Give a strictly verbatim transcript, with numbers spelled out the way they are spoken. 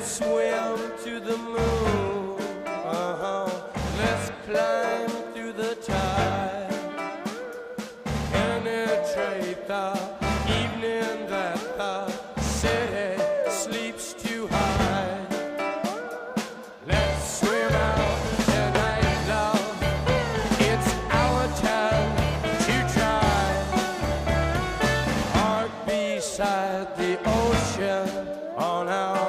Let's swim to the moon. Uh-huh. Let's climb through the tide. Penetrate the evening that the city sleeps too high. Let's swim out tonight, love. It's our time to try. Park beside the ocean on our